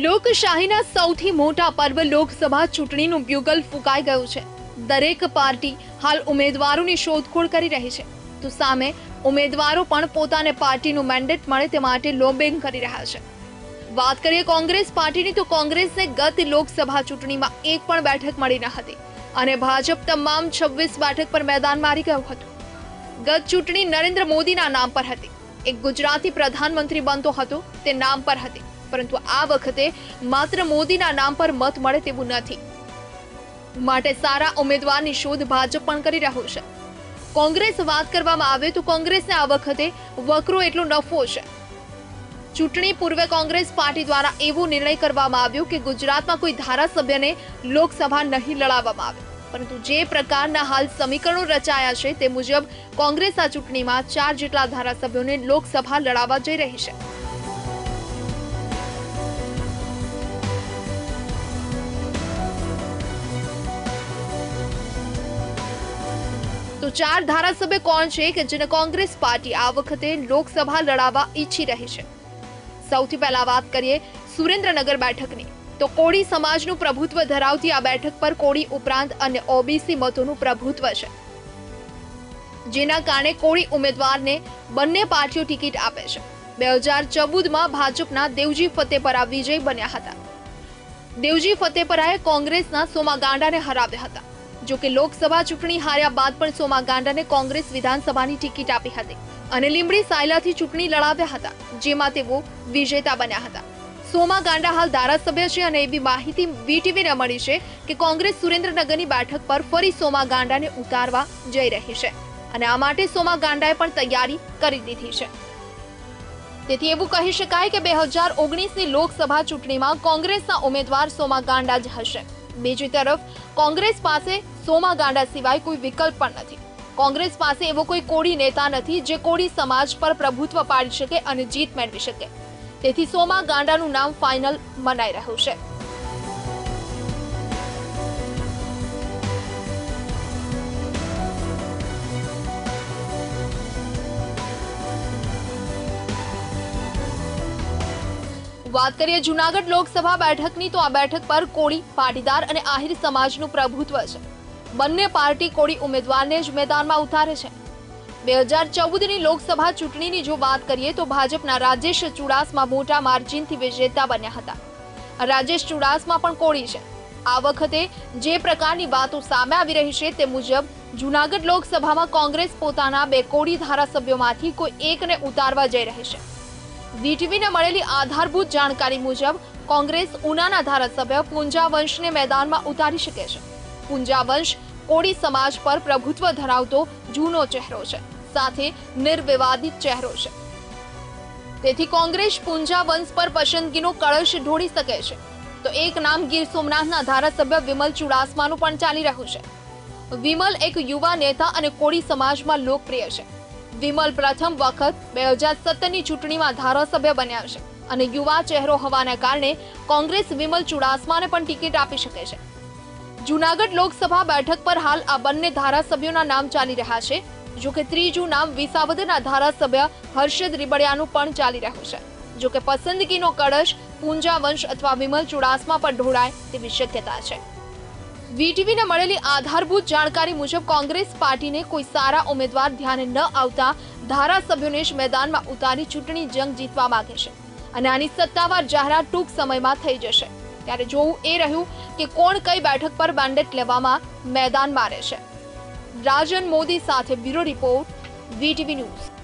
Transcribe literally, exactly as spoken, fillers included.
લોકશાહીના સૌથી મોટા પર્વ લોકસભા ચૂંટણીનું બ્યુગલ ફૂંકાઈ ગયું છે। દરેક પાર્ટી હાલ ઉમેદવારોની શોધખોળ કરી રહી છે, તો સામે ઉમેદવારો પણ પોતાને પાર્ટીનું મેન્ડેટ મળે તે માટે લોબિંગ કરી રહ્યા છે। વાત કરીએ કોંગ્રેસ પાર્ટીની, તો કોંગ્રેસને ગત લોકસભા ચૂંટણીમાં એક પણ બેઠક મળી ન હતી અને ભાજપ તમામ છવ્વીસ બેઠક પર મેદાન મારી ગયું હતું। ગત ચૂંટણી નરેન્દ્ર મોદીના નામ પર હતી, એક ગુજરાતી પ્રધાનમંત્રી બનતો હતો તે નામ પર હતી, પરંતુ આ વખતે માત્ર મોદીના નામ પર મત મળે તેવું નથી, માટે સારા ઉમેદવારની શોધ ભાજપ પણ કરી રહ્યું છે। કોંગ્રેસ વાત કરવામાં આવે તો કોંગ્રેસને આ વખતે વકરો એટલો નફો છે। ચૂંટણી પૂર્વે કોંગ્રેસ પાર્ટી દ્વારા એવો નિર્ણય કરવામાં આવ્યો કે ગુજરાતમાં કોઈ ધારાસભ્યને લોકસભા નહીં લડાવવામાં આવે, પરંતુ જે પ્રકારના હાલ સમીકરણો રચાયા છે તે મુજબ કોંગ્રેસ આ ચૂંટણીમાં ચાર જેટલા ધારાસભ્યોને લોકસભા લડાવવા જઈ રહી છે। તો ચાર ધારાસભ્ય કોણ છે કે જેને કોંગ્રેસ પાર્ટી આ વખતે લોકસભા લડાવવા ઈચ્છી રહી છે? સૌથી પહેલા વાત કરીએ સુરેન્દ્રનગર બેઠકની, તો કોળી સમાજનું પ્રભુત્વ ધરાવતી આ બેઠક પર કોળી ઉપરાંત અન્ય ઓબીસી મતોનું પ્રભુત્વ છે, જેના કારણે કોળી ઉમેદવારને બંને પાર્ટીઓ ટિકિટ આપે છે। બે હજાર ચૌદમાં ભાજપના દેવજી ફતેપરા વિજય બન્યા હતા। દેવજી ફતેપરાએ કોંગ્રેસના સોમા ગાંડાને હરાવ્યા હતા। જો કે લોકસભા ચૂંટણી હાર્યા બાદ પણ સોમા ગાંડાને કોંગ્રેસ વિધાનસભાની ટિકિટ આપી હતી અને લીંબડી સાયલાથી ચૂંટણી લડાવ્યા હતા, જેમાં તેઓ વિજેતા બન્યા હતા। સોમા ગાંડા હાલ ધારાસભ્ય છે અને એવી માહિતી વીટીવીને મળી છે કે કોંગ્રેસ સુરેન્દ્રનગરની બેઠક પર ફરી સોમા ગાંડાને ઉતારવા જઈ રહી છે અને આ માટે સોમા ગાંડાએ પણ તૈયારી કરી દીધી છે। તેથી એવું કહી શકાય કે બે હજાર ઓગણીસની લોકસભા ચૂંટણીમાં કોંગ્રેસના ઉમેદવાર સોમા ગાંડા જ હશે। બીજી તરફ કોંગ્રેસ પાસે સોમા ગાંડા સિવાય કોઈ વિકલ્પ પણ નથી। કોંગ્રેસ પાસે એવો કોઈ કોળી નેતા નથી જે કોળી સમાજ પર પ્રભુત્વ પાડી શકે અને જીત મેળવી શકે, તેથી સોમા ગાંડાનું નામ ફાઇનલ મનાઈ રહ્યું છે। વાત કરીએ જૂનાગઢ લોકસભા બેઠકની, તો આ બેઠક પર કોળી, પાટીદાર અને આહિર સમાજનું પ્રભુત્વ છે। બંને પાર્ટી કોળી ઉમેદવારને જ મેદાનમાં ઉતારે છે। બે હજાર ચૌદની લોકસભા ચૂંટણીની જો વાત કરીએ તો ભાજપના રાજેશ ચુડાસમા મોટા માર્જિનથી વિજેતા બન્યા હતા। રાજેશ ચુડાસમા પણ કોળી છે। આ વખતે જે પ્રકારની વાતો સામે આવી રહી છે તે મુજબ જૂનાગઢ લોકસભામાં કોંગ્રેસ પોતાના બે કોળી ધારાસભ્યોમાંથી કોઈ એકને ઉતારવા જઈ રહી છે। વીટીવીને મળેલી આધારભૂત જાણકારી મુજબ કોંગ્રેસ ઉનાના ધારાસભ્ય પૂંજા વંશને મેદાનમાં ઉતારી શકે છે। પૂંજા વંશ કોળી સમાજ પર પ્રભુત્વ ધરાવતો જૂનો ચહેરો છે, સાથે નિર્વિવાદિત ચહેરો છે, તેથી કોંગ્રેસ પૂંજા વંશ પર પસંદગીનો કળશ ઢોળી શકે છે। તો એક નામ ગીર સોમનાથના ધારાસભ્ય વિમલ ચુડાસમાનું પણ ચાલી રહ્યું છે। વિમલ એક યુવા નેતા અને કોળી સમાજમાં લોકપ્રિય છે। વિમલ પ્રથમ વખત બે હજાર સત્તરની ચૂંટણીમાં ધારાસભ્ય બન્યા છે અને યુવા ચહેરો હોવાના કારણે કોંગ્રેસ વિમલ ચુડાસમાને પણ ટિકિટ આપી શકે છે। જૂનાગઢ લોકસભા બેઠક પર હાલ આ બંને ધારાસભ્યોના નામ ચાલી રહ્યા છે, જો કે ત્રીજું નામ વિસાવદરના ધારાસભ્ય હર્ષદ રીબડિયાનું પણ ચાલી રહ્યું છે। જો કે પસંદગીનો કળશ પૂંજા વંશ અથવા વિમલ ચુડાસમા પર ઢોળાય તેવી શક્યતા છે। વીટીવીને મળેલી આધારભૂત જાણકારી મુજબ કોંગ્રેસ પાર્ટીને કોઈ સારા ઉમેદવાર ધ્યાને ન આવતા ધારાસભ્યોને જ મેદાનમાં ઉતારી ચૂંટણી જંગ જીતવા માંગે છે અને આની સત્તાવાર જાહેરાત ટૂંક સમયમાં થઈ જશે। ત્યારે જોવું એ રહ્યું કે કોણ કઈ બેઠક પર મેન્ડેટ લેવામાં મેદાન મારે છે। રાજન મોદી સાથે બ્યુરો રિપોર્ટ, વીટીવી ન્યૂઝ।